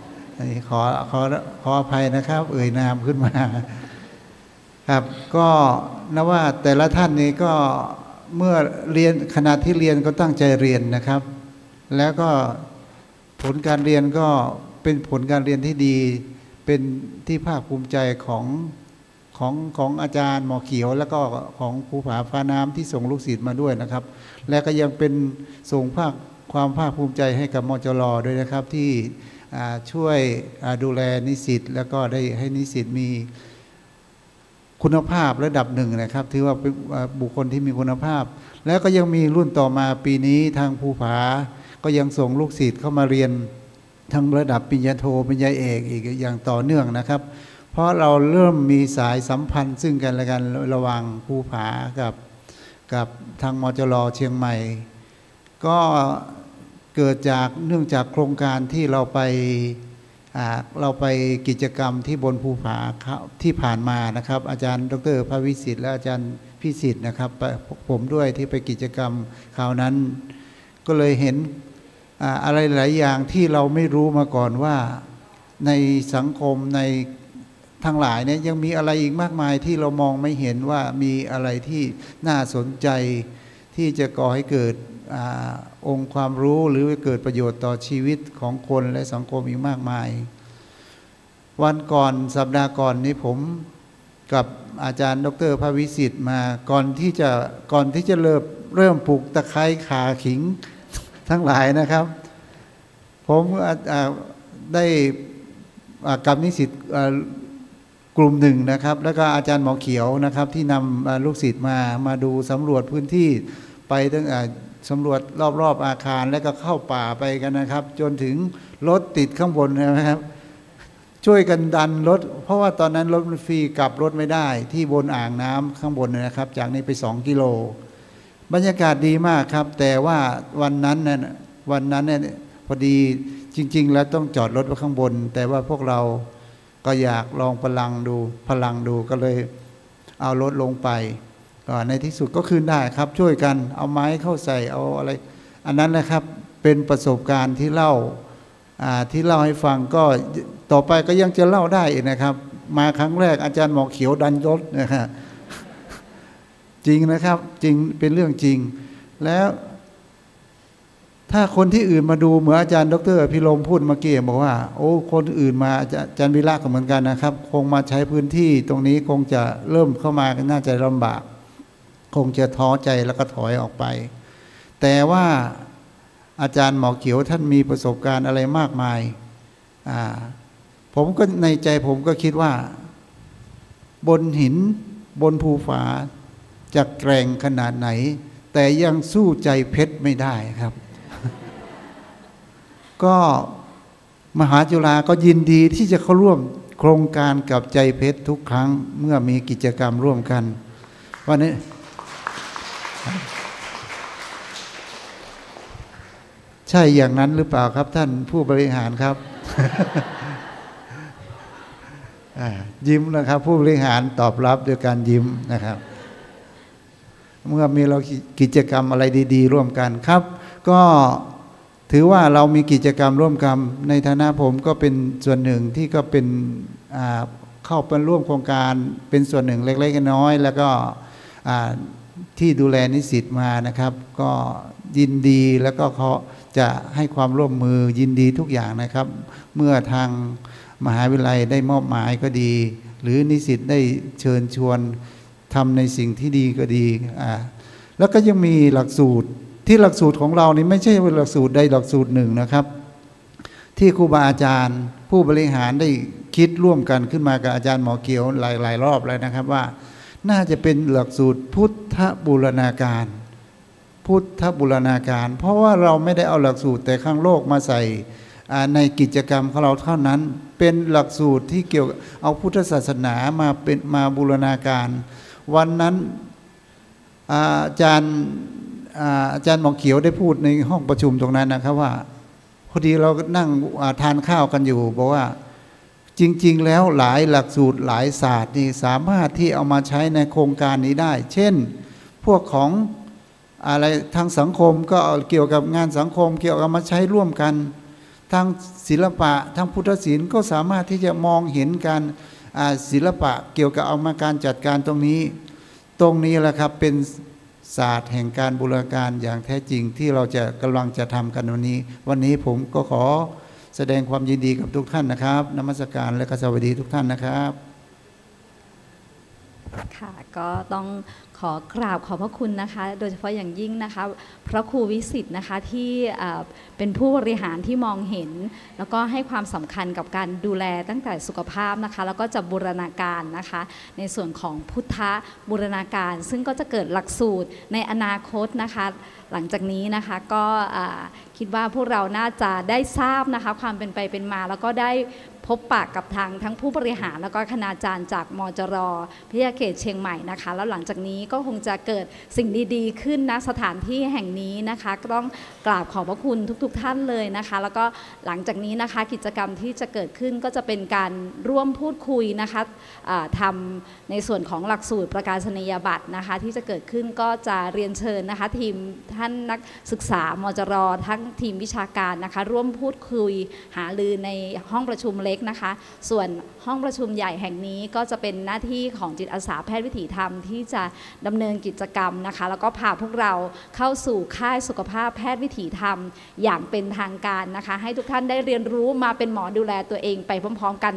ขออภัยนะครับเอ่ยนามขึ้นมาครับก็นับว่าแต่ละท่านนี้ก็เมื่อเรียนขณะที่เรียนก็ตั้งใจเรียนนะครับแล้วก็ผลการเรียนก็เป็นผลการเรียนที่ดีเป็นที่ภาคภูมิใจของอาจารย์หมอเขียวแล้วก็ของภูผาฟ้าน้ำที่ส่งลูกศิษย์มาด้วยนะครับและก็ยังเป็นส่งความภาคภูมิใจให้กับมจร.ด้วยนะครับที่ช่วยดูแลนิสิตแล้วก็ได้ให้นิสิตมีคุณภาพระดับหนึ่งนะครับถือว่าเป็นบุคคลที่มีคุณภาพแล้วก็ยังมีรุ่นต่อมาปีนี้ทางภูผาก็ยังส่งลูกศิษย์เข้ามาเรียนทั้งระดับปริญญาโทปริญญาเอกอีกอย่างต่อเนื่องนะครับเพราะเราเริ่มมีสายสัมพันธ์ซึ่งกันและกันระหว่างภูผากับทางมจร.เชียงใหม่ก็เกิดจากเนื่องจากโครงการที่เราไปกิจกรรมที่บนภูผาที่ผ่านมานะครับอาจารย์ดร.ภวิสิทธิ์และอาจารย์พิสิทธิ์นะครับผมด้วยที่ไปกิจกรรมคราวนั้นก็เลยเห็นอะไรหลายอย่างที่เราไม่รู้มาก่อนว่าในสังคมในทั้งหลายเนี่ยยังมีอะไรอีกมากมายที่เรามองไม่เห็นว่ามีอะไรที่น่าสนใจที่จะก่อให้เกิดองค์ความรู้หรือเกิดประโยชน์ต่อชีวิตของคนและสังคมอีกมากมายวันก่อนสัปดาห์ก่อนนี้ผมกับอาจารย์ดร.ภวิสิทธิ์มาก่อนที่จะเริ่มปลูกตะไคร้ข่าขิงทั้งหลายนะครับผมได้กับนิสิตกลุ่มหนึ่งนะครับแล้วก็อาจารย์หมอเขียวนะครับที่นำลูกศิษย์มาดูสำรวจพื้นที่ไปตั้งสำรวจรอบอาคารแล้วก็เข้าป่าไปกันนะครับจนถึงรถติดข้างบนนะครับช่วยกันดันรถเพราะว่าตอนนั้นรถมันฟรีกลับรถไม่ได้ที่บนอ่างน้ำข้างบนนะครับจากนี้ไป2 กิโลบรรยากาศดีมากครับแต่ว่าวันนั้นเนี่ยพอดีจริงๆแล้วต้องจอดรถไว้ข้างบนแต่ว่าพวกเราก็อยากลองพลังดูก็เลยเอารถลงไปก็ในที่สุดก็ขึ้นได้ครับช่วยกันเอาไม้เข้าใส่เอาอะไรอันนั้นนะครับเป็นประสบการณ์ที่เล่าให้ฟังก็ต่อไปก็ยังจะเล่าได้อีกนะครับมาครั้งแรกอาจารย์หมอเขียวดันรถนะครับจริงนะครับจริงเป็นเรื่องจริงแล้วถ้าคนที่อื่นมาดูเหมือนอาจารย์ดร.อภิรมย์พูดเมื่อกี้บอกว่าโอ้คนอื่นมาอาจารย์วิระก็เหมือนกันนะครับคงมาใช้พื้นที่ตรงนี้คงจะเริ่มเข้ามาน่าจะลำบากคงจะท้อใจแล้วก็ถอยออกไปแต่ว่าอาจารย์หมอเขียวท่านมีประสบการณ์อะไรมากมายผมก็ในใจผมก็คิดว่าบนหินบนภูผาจะแกร่งขนาดไหนแต่ยังสู้ใจเพชรไม่ได้ครับ ก็มหาจุฬาก็ยินดีที่จะเข้าร่วมโครงการกับใจเพชรทุกครั้งเมื่อมีกิจกรรมร่วมกันวันนี้ใช่อย่างนั้นหรือเปล่าครับท่านผู้บริหารครับ ยิ้มนะครับผู้บริหารตอบรับด้วยการยิ้มนะครับเมื่อมีเรากิจกรรมอะไรดีๆร่วมกันครับก็ถือว่าเรามีกิจกรรมร่วมกันในฐานะผมก็เป็นส่วนหนึ่งที่ก็เป็นเข้าไปร่วมโครงการเป็นส่วนหนึ่งเล็กๆน้อยๆแล้วก็ที่ดูแลนิสิตมานะครับก็ยินดีแล้วก็เขาจะให้ความร่วมมือยินดีทุกอย่างนะครับเมื่อทางมหาวิทยาลัยได้มอบหมายก็ดีหรือนิสิตได้เชิญชวนทำในสิ่งที่ดีก็ดีแล้วก็ยังมีหลักสูตรที่หลักสูตรของเรานี่ไม่ใช่หลักสูตรใดหลักสูตรหนึ่งนะครับที่ครูบาอาจารย์ผู้บริหารได้คิดร่วมกันขึ้นมากับอาจารย์หมอเขียวหลายรอบแล้วนะครับว่าน่าจะเป็นหลักสูตรพุทธบูรณาการพุทธบูรณาการเพราะว่าเราไม่ได้เอาหลักสูตรแต่ข้างโลกมาใส่ในกิจกรรมของเราเท่านั้นเป็นหลักสูตรที่เกี่ยวเอาพุทธศาสนามาบูรณาการวันนั้นอาจารย์หมอเขียวได้พูดในห้องประชุมตรงนั้นนะครับว่าพอดีเรานั่งทานข้าวกันอยู่บอกว่าจริงๆแล้วหลายหลักสูตรหลายศาสตร์นี่สามารถที่เอามาใช้ในโครงการนี้ได้เช่นพวกของอะไรทางสังคมก็เกี่ยวกับงานสังคมเกี่ยวกับมาใช้ร่วมกันทางศิลปะทางพุทธศิลป์ก็สามารถที่จะมองเห็นการศิลปะเกี่ยวกับเอามาการจัดการตรงนี้แหละครับเป็นศาสตร์แห่งการบูรณาการอย่างแท้จริงที่เราจะกำลังจะทำกันวันนี้ผมก็ขอแสดงความยินดีกับทุกท่านนะครับนมัสการและก็สวัสดีทุกท่านนะครับค่ะก็ต้องขอกราบขอบพระคุณนะคะโดยเฉพาะอย่างยิ่งนะคะพระครูวิสิทธิ์นะคะที่เป็นผู้บริหารที่มองเห็นแล้วก็ให้ความสำคัญกับการดูแลตั้งแต่สุขภาพนะคะแล้วก็จะบูรณาการนะคะในส่วนของพุทธบูรณาการซึ่งก็จะเกิดหลักสูตรในอนาคตนะคะหลังจากนี้นะคะก็คิดว่าพวกเราน่าจะได้ทราบนะคะความเป็นไปเป็นมาแล้วก็ได้พบปะกับทั้งผู้บริหารแล้วก็คณาจารย์จากมจร.พิทยาเขตเชียงใหม่นะคะแล้วหลังจากนี้ก็คงจะเกิดสิ่งดีๆขึ้นนะสถานที่แห่งนี้นะคะก็ต้องกราบขอบพระคุณทุกๆท่านเลยนะคะแล้วก็หลังจากนี้นะคะกิจกรรมที่จะเกิดขึ้นก็จะเป็นการร่วมพูดคุยนะคะทำในส่วนของหลักสูตรประกาศนียบัตรนะคะที่จะเกิดขึ้นก็จะเรียนเชิญนะคะทีมท่านนักศึกษามจร.ทั้งทีมวิชาการนะคะร่วมพูดคุยหารือในห้องประชุมเล็กนะคะส่วนห้องประชุมใหญ่แห่งนี้ก็จะเป็นหน้าที่ของจิตอาสาแพทย์วิถีธรรมที่จะดำเนินกิจกรรมนะคะแล้วก็พาพวกเราเข้าสู่ค่ายสุขภาพแพทย์วิถีธรรมอย่างเป็นทางการนะคะให้ทุกท่านได้เรียนรู้มาเป็นหมอดูแลตัวเองไปพร้อมๆกัน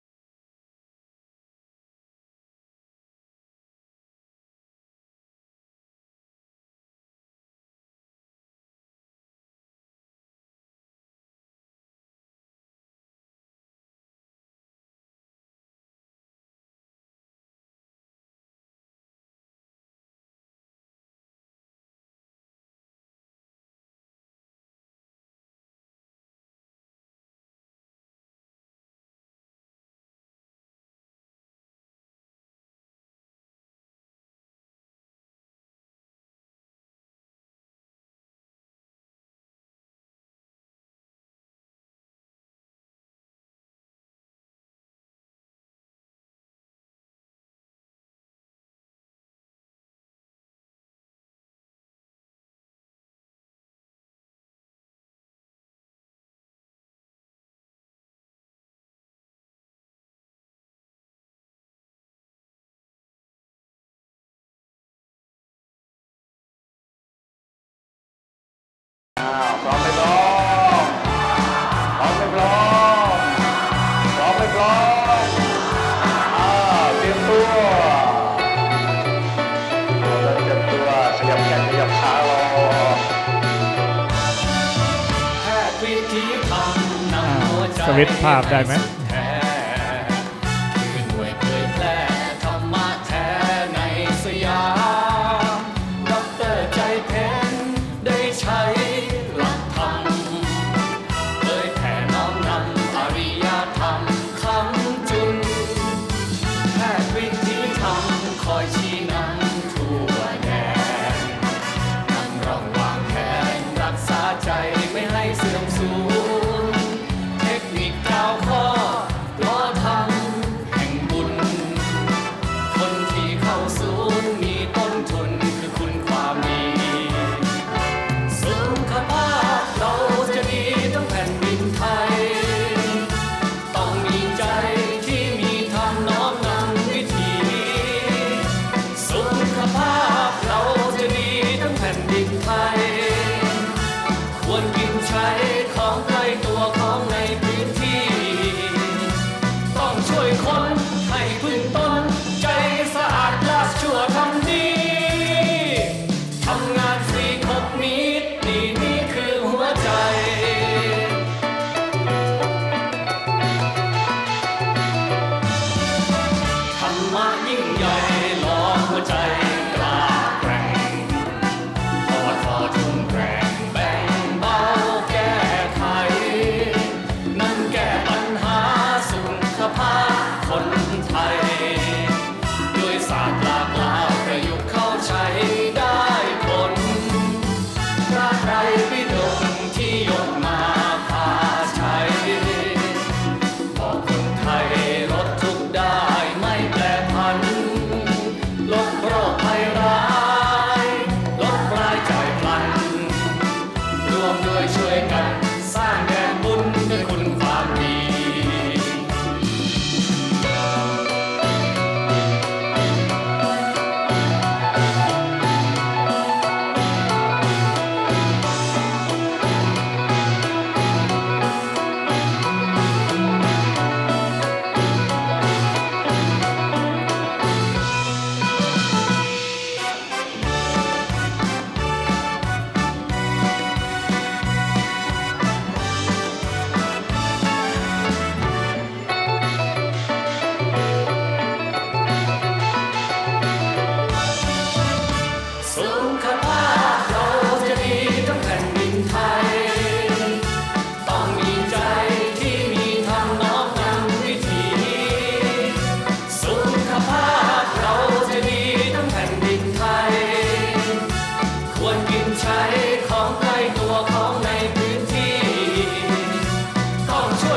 พร้อมไม่พร้อมพร้อมไม่พร้อมพร้อมไม่พร้อมเตรียมตัวแล้วเตรียมตัวขยับแขนขยับขาเราแพทย์วิธีทำนำหัวใจสวิตช์ภาพได้ไหมคือหน่วยเผยแพร่ธรรมะแท้ในสยามดร.ใจเพ็ญได้ใช้คอยชี้นำทั่วแดนนำร่องวางแผนรักษาใจไม่ให้เสื่อมสูญเทคนิคก้าวข้อ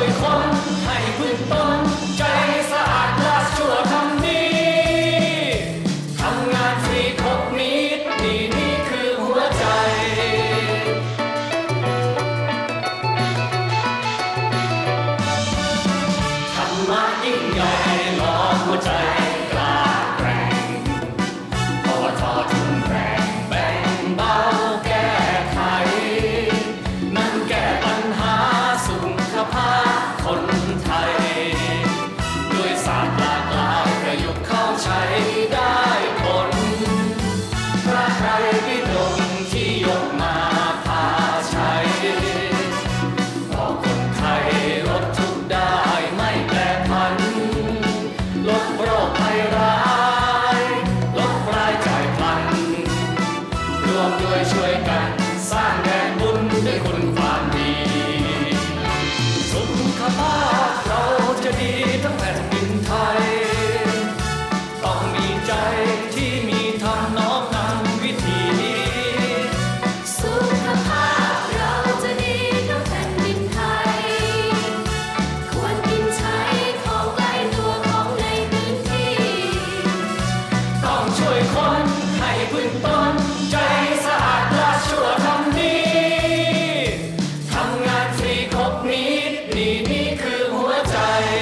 วยคนให้พึ่งตนใจสะอาดราชชั่วทำดีทำงานฟรีครบนิดนี่คือหัวใจธรรมะยิ่งใหญ่หล่อหัวใจกล้าแกร่งปวททุ่มแรงแบ่งเบาแก้ไขนั่นแก้ปัญหาสุขภาพคนไทยด้วยศาสตร์หลากหลายประยุกต์เข้าใช้ได้ผลพระไตรปิฎกที่ยกมาพาใช้บอกคนไทยลดทุกข์ได้ไม่แปรผันลดโรคภัยร้ายลดรายจ่ายพลันรวมด้วยช่วยกันสร้างแดนบุญด้วยคุณความดีสุขภาพเราจะดีทั้งแผ่นดินไทยต้องมีใจที่มีธรรมน้อมนำวิถีสุขภาพเราจะดีทั้งแผ่นดินไทยควรกินใช้ของใกล้ตัวของในพื้นที่ต้องช่วยคนให้พึ่งตนใจสะอาดราชชั่วทำดีทำงานฟรีครบนิดนี่คือหัวใจ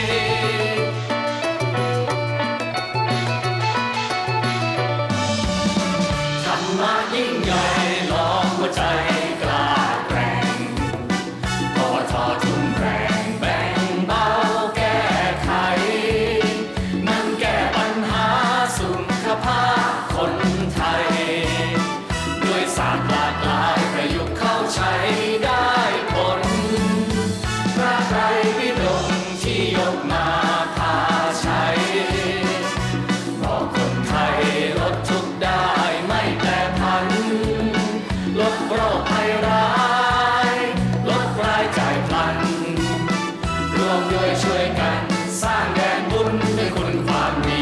ธรรมะยิ่งใหญ่หล่อหัวใจกล้าแกร่งปวททุ่มแรงแบ่งเบาแก้ไขนั่นแก้ปัญหาสุขภาพคนไทยด้วยศาสตร์หลากหลายประยุกต์เข้าใช้ได้ผลพระไตรปิฎกที่ยกมาพาใช้บอกคนไทยลดทุกข์ได้ไม่แปรผันลดโรคภัยร้ายลดรายจ่ายพลันรวมด้วยช่วยกันสร้างแดนบุญด้วยคุณความดี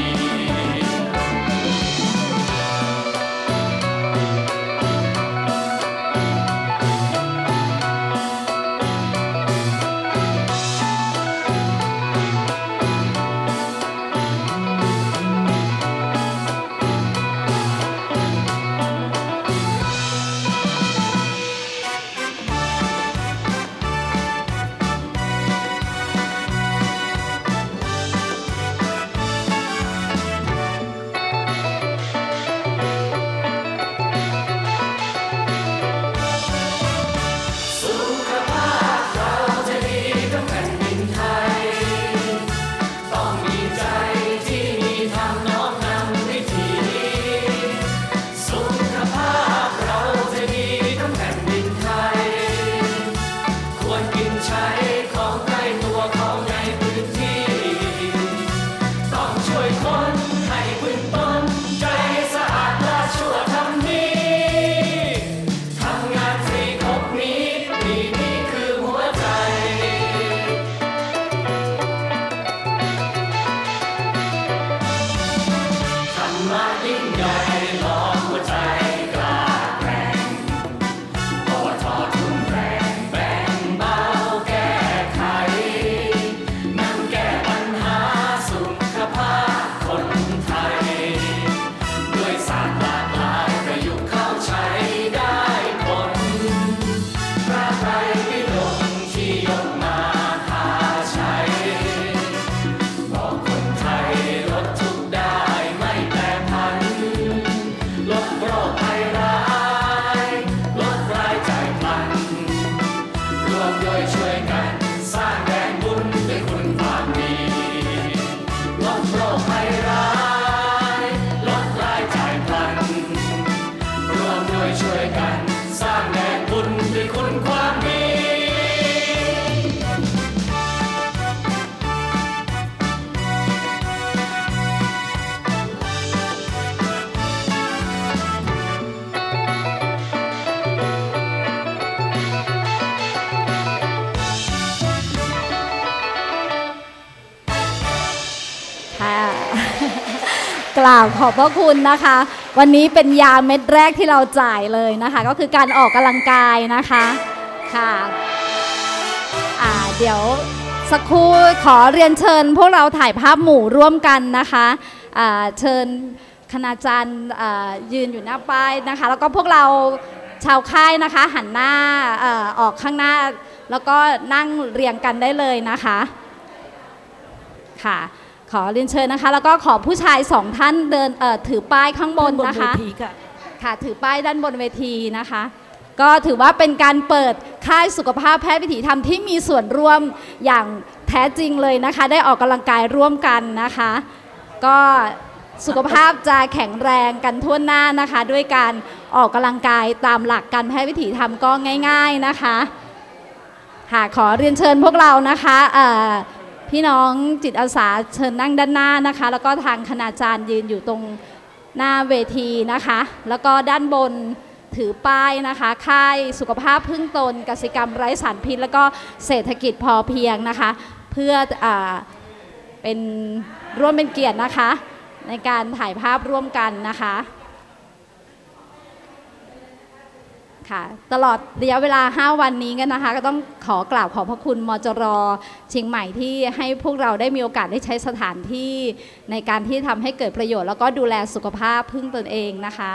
สุขภาพเราจะดีทั้งแผ่นดินไทยต้องมีใจที่มีธรรมน้อมนำวิถีสุขภาพเราจะดีทั้งแผ่นดินไทยควรกินใช้ของใกล้ตัวของในพื้นที่ต้องช่วยคนให้พึ่งตนใจสะอาดราชชั่วทำดีทำงานฟรีครบนิดนี่คือหัวใจธรรมะยิ่งใหญ่หล่อหัวใจกล้าแกร่งปวททุ่มแรงแบ่งเบาแก้ไขนั่นแก้ปัญหาสุขภาพคนไทยด้วยศาสตร์หลากหลายประยุกต์เข้าใช้ได้ผลพระไตรปิฎกที่ยกมาพาใช้บอกคนไทยลดทุกข์ได้ไม่แปรผันลดโรคภัยร้ายลดรายจ่ายพลันรวมด้วยช่วยกันสร้างแดนบุญด้วยคุณความดีลดโรคภัยร้ายลดรายจ่ายพลันรวมด้วยช่วยกันสร้างแดนบุญด้วยคุณความดีกราบขอบพระคุณนะคะ วันนี้เป็นยาเม็ดแรกที่เราจ่ายเลยนะคะ ก็คือการออกกำลังกายนะคะค่ะเดี๋ยวสักครู่ขอเรียนเชิญพวกเราถ่ายภาพหมู่ร่วมกันนะคะเชิญคณาจารย์ยืนอยู่หน้าป้ายนะคะแล้วก็พวกเราชาวค่ายนะคะหันหน้าออกข้างหน้าแล้วก็นั่งเรียงกันได้เลยนะคะค่ะขอเรียนเชิญนะคะแล้วก็ขอผู้ชาย2ท่านเดินถือป้ายข้างบนนะคะค่ะถือป้ายด้านบนเวทีนะคะก็ถือว่าเป็นการเปิดค่ายสุขภาพแพทย์วิถีธรรมที่มีส่วนร่วมอย่างแท้จริงเลยนะคะได้ออกกำลังกายร่วมกันนะคะก็สุขภาพจะแข็งแรงกันทั่วหน้านะคะด้วยการออกกำลังกายตามหลักการแพทย์วิถีธรรมก็ง่ายๆนะคะค่ะขอเรียนเชิญพวกเรานะคะพี่น้องจิตอาสาเชิญนั่งด้านหน้านะคะแล้วก็ทางคณาจารย์ยืนอยู่ตรงหน้าเวทีนะคะแล้วก็ด้านบนถือป้ายนะคะค่ายสุขภาพพึ่งตนกสิกรรมไร้สารพิษแล้วก็เศรษฐกิจพอเพียงนะคะเพื่อเป็นร่วมเป็นเกียรตินะคะในการถ่ายภาพร่วมกันนะคะค่ะตลอดระยะเวลา5วันนี้กันนะคะก็ต้องขอกราบขอบพระคุณมจร.เชียงใหม่ที่ให้พวกเราได้มีโอกาสได้ใช้สถานที่ในการที่ทำให้เกิดประโยชน์แล้วก็ดูแลสุขภาพพึ่งตนเองนะคะ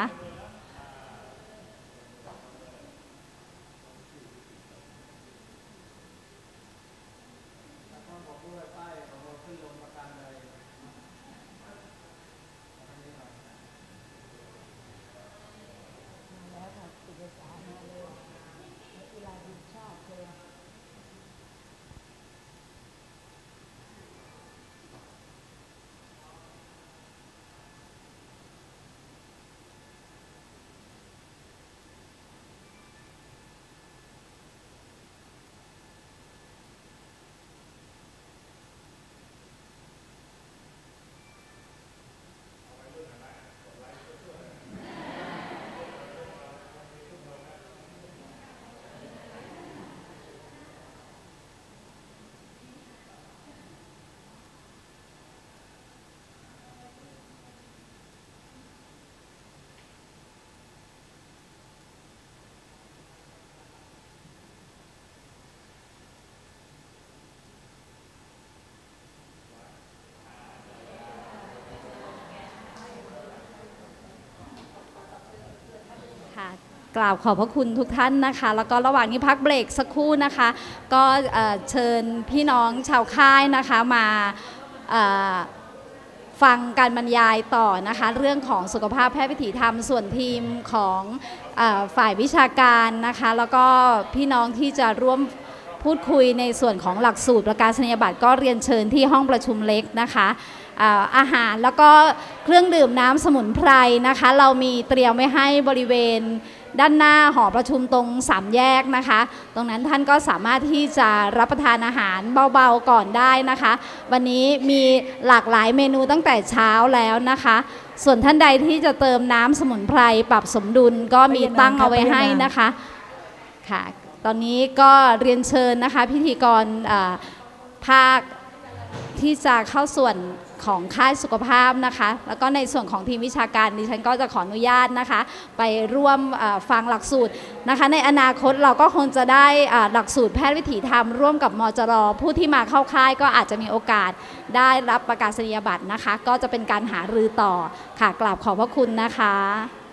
กราบขอบพระคุณทุกท่านนะคะแล้วก็ระหว่างนี้พักเบรกสักครู่นะคะก็เชิญพี่น้องชาวค่ายนะคะมาฟังการบรรยายต่อนะคะเรื่องของสุขภาพแพทย์วิถีธรรมส่วนทีมของฝ่ายวิชาการนะคะแล้วก็พี่น้องที่จะร่วมพูดคุยในส่วนของหลักสูตรประกาศนียบัตรก็เรียนเชิญที่ห้องประชุมเล็กนะคะอาหารแล้วก็เครื่องดื่มน้ำสมุนไพรนะคะเรามีเตรียมไว้ให้บริเวณด้านหน้าหอประชุมตรง3แยกนะคะตรงนั้นท่านก็สามารถที่จะรับประทานอาหารเบาๆก่อนได้นะคะวันนี้มีหลากหลายเมนูตั้งแต่เช้าแล้วนะคะส่วนท่านใดที่จะเติมน้ำสมุนไพรปรับสมดุลก็มีตั้งเอาไว้ให้นะคะค่ะตอนนี้ก็เรียนเชิญนะคะพิธีกรภาคที่จะเข้าส่วนของค่ายสุขภาพนะคะแล้วก็ในส่วนของทีมวิชาการดิฉันก็จะขออนุญาตนะคะไปร่วมฟังหลักสูตรนะคะในอนาคตเราก็คงจะได้หลักสูตรแพทย์วิถีธรรมร่วมกับมจร.ผู้ที่มาเข้าค่ายก็อาจจะมีโอกาสได้รับประกาศนียบัตรนะคะก็จะเป็นการหารือต่อค่ะกราบขอบพระคุณนะคะ